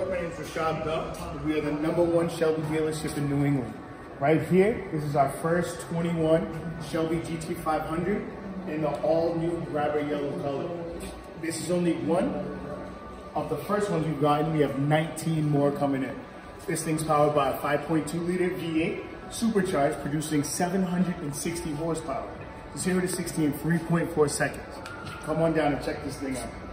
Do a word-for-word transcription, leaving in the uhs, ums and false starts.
What my name is Rashad. We are the number one Shelby dealership in New England. Right here, this is our first twenty-one Shelby G T five hundred in the all-new grabber yellow color. This is only one of the first ones we've gotten. We have nineteen more coming in. This thing's powered by a five point two liter V eight, supercharged, producing seven hundred sixty horsepower. Zero to sixty in three point four seconds. Come on down and check this thing out.